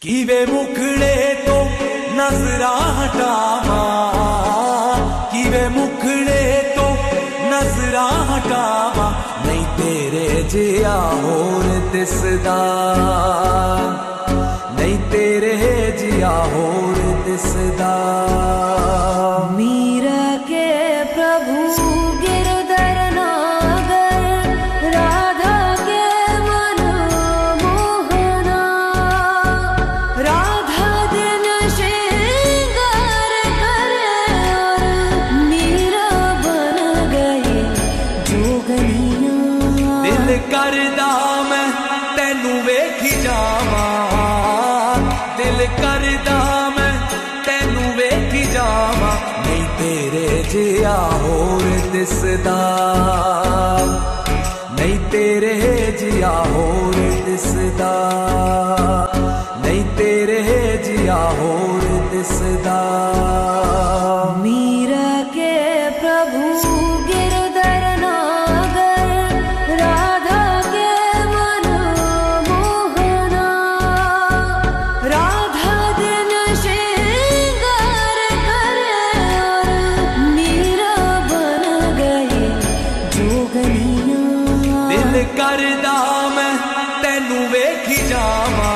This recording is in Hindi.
किवे मुखड़े तो नजरा हटावा, किवे मुखड़े तो नजरा हटावा, नहीं तेरे जिया होर दिसदा, नहीं तेरे जिया होर दिसदा। मीरा के प्रभु गिरधर नागर, राधा के मन मोहना, राधा दिन श्रृंगार करे और मीरा बन गई जोगनिया। दिल करदा मैं तेनू वेखी जावा, दिल करदा मैं तेनू वेखी जावा, नहीं तेरे जिया होर दिसदा, नहीं तेरे जिया होर दिसदा, नहीं तेरे जिया होर दिसदा। मीरा के प्रभु गिरधर नागर, राधा के मन मोहना, राधा दिन श्रृंगार करे और मीरा बन गई जोगनिया। दिल करदा मैं तेनू वेखी जावा,